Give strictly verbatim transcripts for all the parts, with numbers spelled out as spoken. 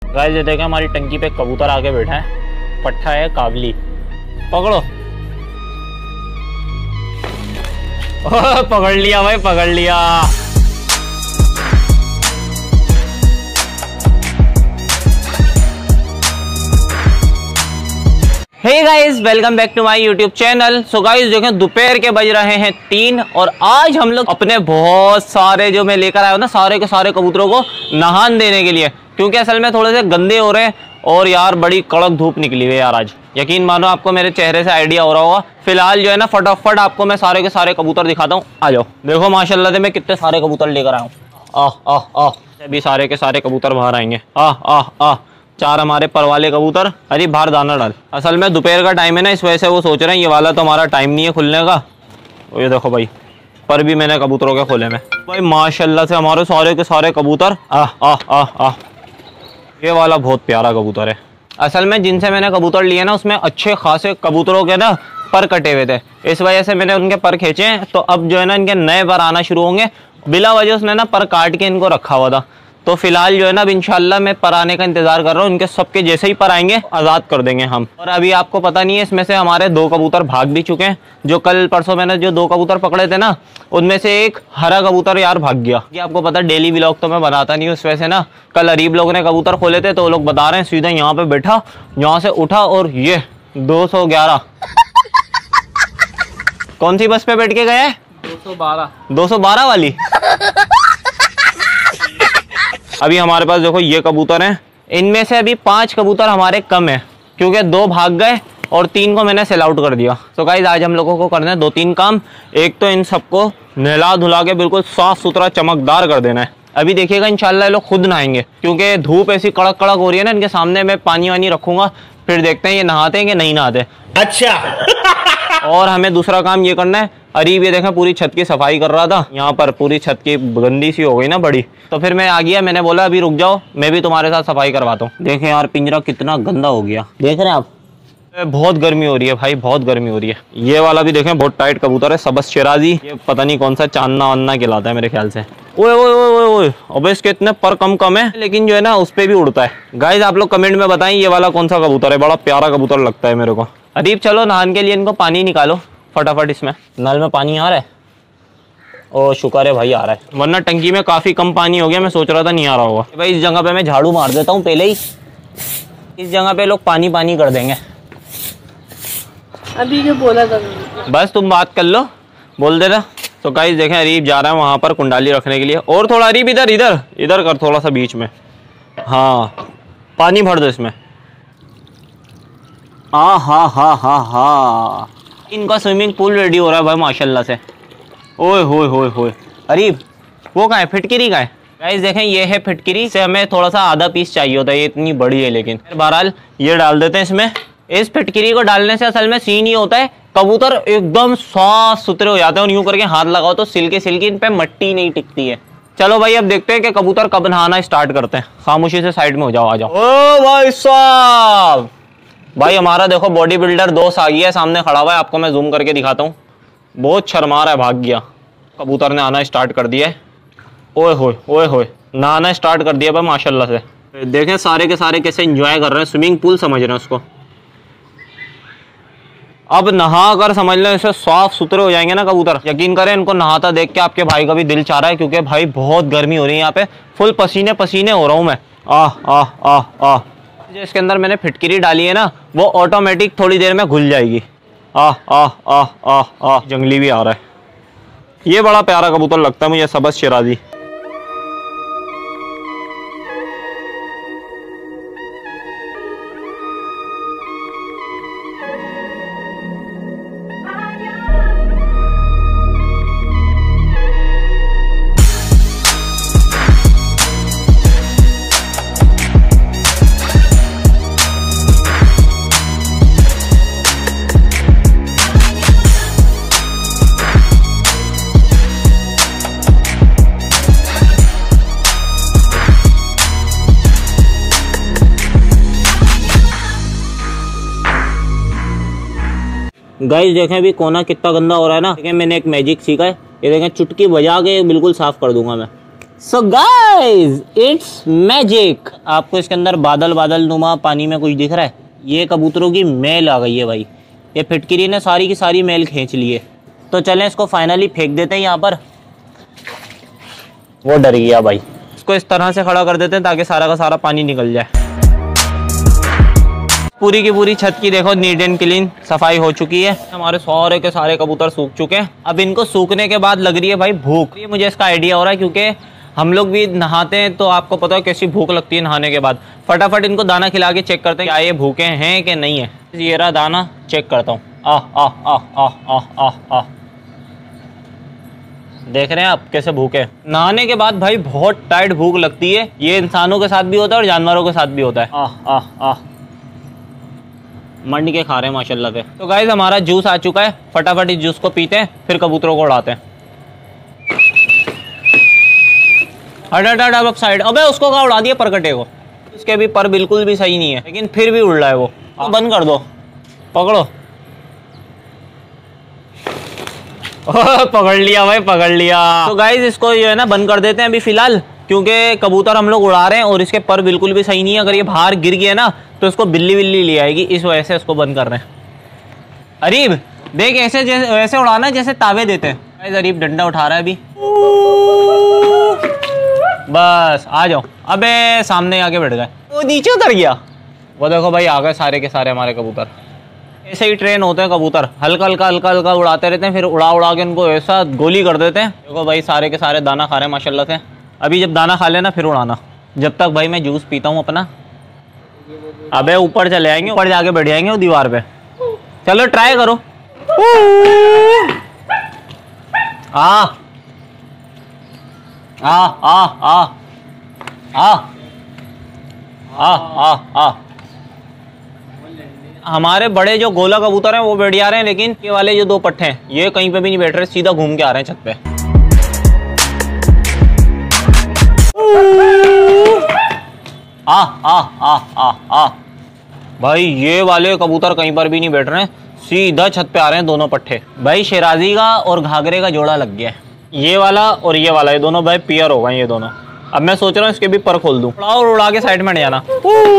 Guys ये देखें हमारी टंकी पे कबूतर आके बैठा है, पट्टा है काबली, पकड़ो। ओह, पकड़ लिया भाई, पकड़ लिया। Hey guys, welcome back to my YouTube channel. So guys देखें दोपहर के बज रहे हैं तीन और आज हम लोग अपने बहुत सारे जो मैं लेकर आया हूँ ना सारे के सारे कबूतरों को नहान देने के लिए, क्योंकि असल में थोड़े से गंदे हो रहे हैं और यार बड़ी कड़क धूप निकली हुई है यार आज। यकीन मानो आपको मेरे चेहरे से आइडिया हो रहा होगा। फिलहाल जो है ना फटाफट आपको मैं सारे के सारे कबूतर दिखाता हूँ, आ जाओ। देखो माशाल्लाह से मैं कितने सारे कबूतर लेकर आया हूँ। आह आह आह अभी सारे के सारे कबूतर बाहर आएंगे। आह आह आह चार हमारे पर वाले कबूतर। अरे बाहर दाना डाल। असल में दोपहर का टाइम है ना, इस वजह से वो सोच रहे हैं ये वाला तो हमारा टाइम नहीं है खुलने का। ये देखो भाई पर भी मैंने कबूतरों के खोले में भाई माशाल्लाह से हमारे सारे के सारे कबूतर। आह आह आह आह ये वाला बहुत प्यारा कबूतर है। असल में जिनसे मैंने कबूतर लिए ना उसमें अच्छे खासे कबूतरों के ना पर कटे हुए थे, इस वजह से मैंने उनके पर खींचे हैं। तो अब जो है ना इनके नए पर आना शुरू होंगे। बिला वजह उसने ना पर काट के इनको रखा हुआ था। तो फिलहाल जो है ना अब इंशाल्लाह मैं पर आने का इंतजार कर रहा हूँ। इनके सबके जैसे ही पर आएंगे आज़ाद कर देंगे हम। और अभी आपको पता नहीं है इसमें से हमारे दो कबूतर भाग भी चुके हैं। जो कल परसों मैंने जो दो कबूतर पकड़े थे ना उनमें से एक हरा कबूतर यार भाग गया। ये आपको पता डेली व्लॉग तो मैं बनाता नहीं हूँ, इस वजह से ना कल अरीब लोगों ने कबूतर खोले थे तो वो लोग बता रहे हैं सीधा यहाँ पे बैठा, यहाँ से उठा और ये दो सौ ग्यारह कौन सी बस पे बैठ के गया है? दो सौ बारह दो सौ बारह वाली। अभी हमारे पास देखो ये कबूतर हैं, इनमें से अभी पांच कबूतर हमारे कम है क्योंकि दो भाग गए और तीन को मैंने सेल आउट कर दिया। तो गाइस आज हम लोगों को करना है दो तीन काम। एक तो इन सबको नहला धुला के बिल्कुल साफ सुथरा चमकदार कर देना है। अभी देखिएगा इंशाल्लाह ये लोग खुद नहाएंगे क्योंकि धूप ऐसी कड़क कड़क हो रही है ना। इनके सामने मैं पानी वानी रखूंगा, फिर देखते हैं ये नहाते हैं कि नहीं नहाते। अच्छा। और हमें दूसरा काम ये करना है, अरीब ये देखें पूरी छत की सफाई कर रहा था, यहाँ पर पूरी छत की गंदी सी हो गई ना बड़ी। तो फिर मैं आ गया, मैंने बोला अभी रुक जाओ मैं भी तुम्हारे साथ सफाई करवाता हूँ। देखें यार पिंजरा कितना गंदा हो गया, देख रहे हैं आप। बहुत गर्मी हो रही है भाई, बहुत गर्मी हो रही है। ये वाला भी देखें बहुत टाइट कबूतर है, सबस शिराजी। ये पता नहीं कौन सा चांदना वान्ना कहलाता है मेरे ख्याल से। ओए ओए ओए ओए अबे इसके इतने पर कम कम है लेकिन जो है ना उस पे भी उड़ता है। गाइस आप लोग कमेंट में बताएं ये वाला कौन सा कबूतर है, बड़ा प्यारा कबूतर लगता है मेरे को। अरीब चलो नहाने के लिए इनको पानी निकालो फटाफट। इसमें नल में पानी आ रहा है? ओ शुक्र है भाई आ रहा है, वरना टंकी में काफी कम पानी हो गया। मैं सोच रहा था नहीं आ रहा होगा। भाई इस जगह पे मैं झाड़ू मार देता हूँ पहले ही, इस जगह पे लोग पानी पानी कर देंगे। अभी जो बोला था बस तुम बात कर लो, बोल देना। तो गाइस देखें अरीब जा रहा है वहां पर कुंडाली रखने के लिए। और थोड़ा अरीब इधर इधर इधर कर थोड़ा सा बीच में। हाँ पानी भर दो इसमें। हाँ हाँ हाँ हाँ हाँ इनका स्विमिंग पूल रेडी हो रहा है भाई माशाल्लाह से। ओए होए होए होए अरीब वो कहाँ है, फिटकिरी कहाँ है? गाइस देखें ये है फिटकिरी, से हमें थोड़ा सा आधा पीस चाहिए होता है, ये इतनी बड़ी है लेकिन बहरहाल ये डाल देते हैं इसमें। इस फिटकिरी को डालने से असल में सीन ही होता है कबूतर एकदम साफ सुथरे हो जाते हैं और यूं करके हाथ लगाओ तो सिल्की सिल्की इन पे मट्टी नहीं टिकती है। चलो भाई अब देखते हैं कि कबूतर कब नहाना स्टार्ट करते हैं। खामोशी से साइड में हो जाओ, आ जाओ। ओ भाई साहब भाई हमारा देखो बॉडी बिल्डर दोस्त आ गया है, सामने खड़ा हुआ है। आपको मैं जूम करके दिखाता हूँ, बहुत शर्मा रहा है, भाग गया। कबूतर ने आना स्टार्ट कर दिया है। ओए होए ओए होए नहाना स्टार्ट कर दिया भाई माशाल्लाह से। देखें सारे के सारे कैसे एंजॉय कर रहे हैं, स्विमिंग पूल समझ रहे हैं उसको। अब नहा कर समझ लें इसे साफ सुथरे हो जाएंगे ना कबूतर। यकीन करें इनको नहाता देख के आपके भाई का भी दिल चाह रहा है क्योंकि भाई बहुत गर्मी हो रही है यहाँ पे, फुल पसीने पसीने हो रहा हूँ मैं। आह आह आह आह जो इसके अंदर मैंने फिटकिरी डाली है ना वो ऑटोमेटिक थोड़ी देर में घुल जाएगी। आह आह आह आह आह जंगली भी आ रहा है। ये बड़ा प्यारा कबूतर लगता है मुझे, सबस शिराजी। गाइस देखें अभी कोना कितना गंदा हो रहा है ना। देखें मैंने एक मैजिक सीखा है, ये देखें चुटकी बजा के बिल्कुल साफ कर दूंगा मैं। So guys it's magic. आपको इसके अंदर बादल बादल नुमा पानी में कुछ दिख रहा है? ये कबूतरों की मेल आ गई है भाई। ये फिटकिरी ने सारी की सारी मेल खींच ली है। तो चलें इसको फाइनली फेंक देते हैं यहाँ पर। वो डर गया भाई। इसको इस तरह से खड़ा कर देते हैं ताकि सारा का सारा पानी निकल जाए। पूरी की पूरी छत की देखो नीट एंड क्लीन सफाई हो चुकी है। हमारे सारे के सारे कबूतर सूख चुके हैं। अब इनको सूखने के बाद लग रही है भाई भूख। ये मुझे इसका आइडिया हो रहा है क्योंकि हम लोग भी नहाते हैं तो आपको पता है कैसी भूख लगती है नहाने के बाद। फटाफट इनको दाना खिला के चेक करते हैं क्या ये भूखे हैं कि नहीं है। ये रहा दाना, चेक करता हूँ। आ आ आ आ आ आ आ देख रहे हैं आप कैसे भूखे। नहाने के बाद भाई बहुत टाइट भूख लगती है। ये इंसानों के साथ भी होता है और जानवरों के साथ भी होता है। आ आ आ मंड के खा रहे हैं माशाल्लाह से। तो गाइस हमारा जूस आ चुका है। फटाफट इस जूस को पीते हैं फिर कबूतरों को उड़ाते हैं। हट हट हट अब साइड। अबे उसको कहाँ उड़ा दिया परकटे को। उसके भी पर बिल्कुल भी सही नहीं है लेकिन फिर भी उड़ रहा है वो। तो बंद कर दो, पकड़ो। पकड़ लिया भाई, पकड़ लिया। तो गाइस इसको जो है ना बंद कर देते हैं अभी फिलहाल, क्योंकि कबूतर हम लोग उड़ा रहे हैं और इसके पर बिल्कुल भी सही नहीं है। अगर ये बाहर गिर गया ना तो इसको बिल्ली बिल्ली ले आएगी, इस वजह से इसको बंद कर रहे हैं। अरीब देख ऐसे जैसे वैसे उड़ाना जैसे तावे देते हैं। गाइस अरीब डंडा उठा रहा है अभी। बस आ जाओ। अबे सामने आके बैठ गए, वो नीचे उतर गया। वो देखो भाई आ गए सारे के सारे हमारे कबूतर। ऐसे ही ट्रेन होते हैं कबूतर, हल्का हल्का हल्का हल्का उड़ाते रहते हैं, फिर उड़ा उड़ा के उनको ऐसा गोली कर देते हैं। देखो भाई सारे के सारे दाना खा रहे हैं माशाल्लाह से। अभी जब दाना खा लेना फिर उड़ाना। जब तक भाई मैं जूस पीता हूँ अपना। अबे ऊपर चले आएंगे, ऊपर जाके बैठ जाएंगे वो दीवार पे। चलो ट्राई करो। आ आ आ आ आ आ आ आ हमारे बड़े जो गोला कबूतर हैं वो बैठ जा रहे हैं, लेकिन ये वाले जो दो पट्टे हैं ये कहीं पे भी नहीं बैठ रहे, सीधा घूम के आ रहे हैं छत पे। आ आ आ आ आ भाई ये वाले कबूतर कहीं पर भी नहीं बैठ रहे हैं, सीधा छत पे आ रहे हैं दोनों पट्टे। भाई शेराजी का और घाघरे का जोड़ा लग गया है। ये वाला और ये वाला, ये दोनों भाई पेयर हो गए ये दोनों। अब मैं सोच रहा हूँ इसके भी पर खोल दूं और उड़ा के साइड में हट जाना।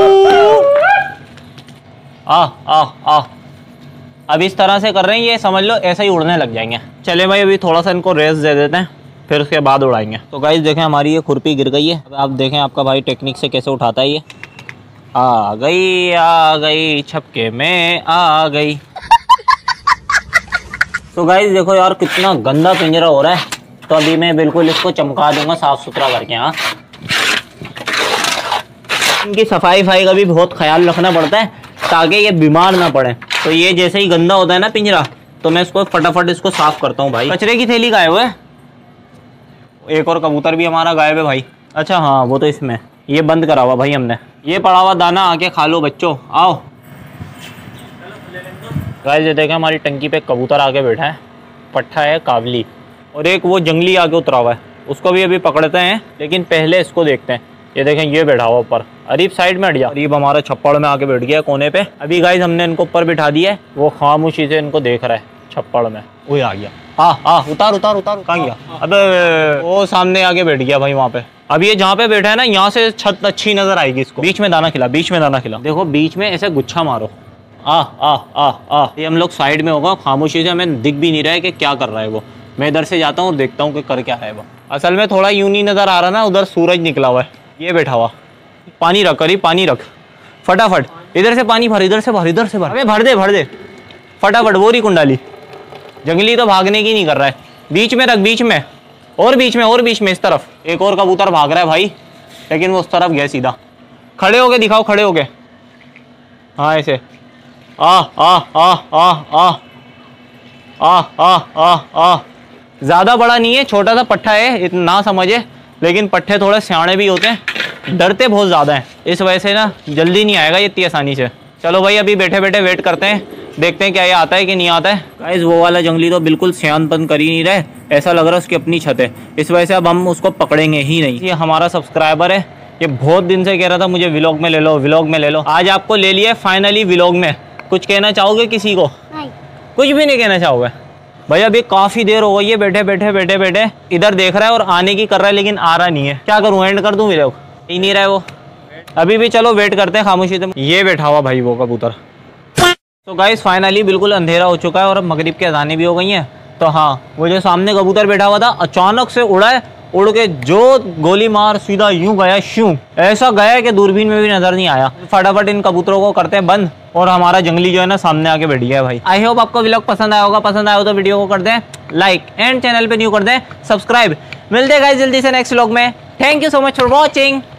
आ आ आ अब इस तरह से कर रहे हैं, ये समझ लो ऐसा ही उड़ने लग जाएंगे। चले भाई अभी थोड़ा सा इनको रेस्ट दे देते हैं फिर उसके बाद उड़ाएंगे। तो गाइस देखें हमारी ये खुरपी गिर गई है। अब आप देखें आपका भाई टेक्निक से कैसे उठाता है ये। आ गई आ गई छपके में आ गई। तो गाइस देखो यार कितना गंदा पिंजरा हो रहा है, तो अभी मैं बिल्कुल इसको चमका दूंगा साफ सुथरा करके। हाँ इनकी सफाई फाई का भी बहुत ख्याल रखना पड़ता है ताकि ये बीमार ना पड़े। तो ये जैसे ही गंदा होता है ना पिंजरा तो मैं इसको फटाफट इसको साफ करता हूँ। भाई कचरे की थैली गायब है। एक और कबूतर भी हमारा गायब है भाई। अच्छा हाँ वो तो इसमें ये बंद करा हुआ भाई हमने। ये पड़ा हुआ दाना आके खा लो बच्चों, आओ। गाइस ये देखें हमारी टंकी पे कबूतर आके बैठा है, पट्ठा है काबली, और एक वो जंगली आके उतरा हुआ है, उसको भी अभी पकड़ते हैं। लेकिन पहले इसको देखते हैं। ये देखें ये बैठा हुआ ऊपर। अरीब साइड में हट जा। अरीब हमारा छप्पड़ में आके बैठ गया कोने पे। अभी गाइस हमने इनको ऊपर बिठा दिया है, वो खामोशी से इनको देख रहा है छप्पड़ में। वो आ गया। हाँ हाँ उतार उतार उतार। कहाँ गया? अबे वो सामने आके बैठ गया भाई वहाँ पे। अब ये जहाँ पे बैठा है ना यहाँ से छत अच्छी नजर आएगी इसको। बीच में दाना खिला, बीच में दाना खिला। देखो बीच में ऐसे गुच्छा मारो। आ आ आ आ ये हम लोग साइड में होगा, खामोशी से हमें दिख भी नहीं रहा है कि क्या कर रहा है वो। मैं इधर से जाता हूँ और देखता हूँ कि कर क्या है वो। असल में थोड़ा यूं नहीं नजर आ रहा ना, उधर सूरज निकला हुआ है। ये बैठा हुआ। पानी रख करीब, पानी रख फटाफट। इधर से पानी भर, इधर से भर, इधर से भर। अबे भर दे भर दे फटाफट। वो रही कुंडाली। जंगली तो भागने की नहीं कर रहा है। बीच में रख, बीच में और बीच में और बीच में इस तरफ। एक और कबूतर भाग रहा है भाई, लेकिन वो उस तरफ गया सीधा। खड़े होके दिखाओ, खड़े होके। हाँ ऐसे। आ आ आ आ आ आ आ आ आ ज़्यादा बड़ा नहीं है, छोटा सा पट्ठा है, इतना ना समझे। लेकिन पट्ठे थोड़े सियाणे भी होते हैं, डरते बहुत ज़्यादा हैं, इस वजह से ना जल्दी नहीं आएगा ये इतनी आसानी से। चलो भाई अभी बैठे बैठे वेट करते हैं, देखते हैं क्या ये आता है कि नहीं आता है। गाइस वो वाला जंगली तो बिल्कुल सियानपन कर ही नहीं रहा है, ऐसा लग रहा है उसकी अपनी छत है। इस वजह से अब हम उसको पकड़ेंगे ही नहीं। ये हमारा सब्सक्राइबर है, ये बहुत दिन से कह रहा था मुझे व्लॉग में ले लो, व्लॉग में ले लो। आज आपको ले लिया फाइनली व्लॉग में। कुछ कहना चाहोगे किसी को? नहीं। कुछ भी नहीं कहना चाहोगे? भाई अभी काफी देर हो गई है बैठे बैठे बैठे बैठे, इधर देख रहा है और आने की कर रहा है लेकिन आ रहा नहीं है। क्या करूं, एंड कर दूं मेरे को, ही नहीं रहा है वो अभी भी। चलो वेट करते हैं खामोशी से। ये बैठा हुआ भाई वो कबूतर। तो गाइस फाइनली बिल्कुल अंधेरा हो चुका है और अब मगरिब की अज़ानें भी हो गई हैं। तो हाँ, वो जो सामने कबूतर बैठा हुआ था अचानक से उड़ा है, उड़ के जो गोली मार सीधा यूं गया, शूं ऐसा गया कि दूरबीन में भी नजर नहीं आया। फटाफट इन कबूतरों को करते हैं बंद और हमारा जंगली जो है ना सामने आके बैठ गया है भाई। आई होप आपको व्लॉग पसंद आया होगा। पसंद आया हो तो वीडियो को कर दें लाइक एंड चैनल पे न्यू कर दें सब्सक्राइब। मिलते हैं गाइस जल्दी से नेक्स्ट व्लॉग में। Thank you so much for watching.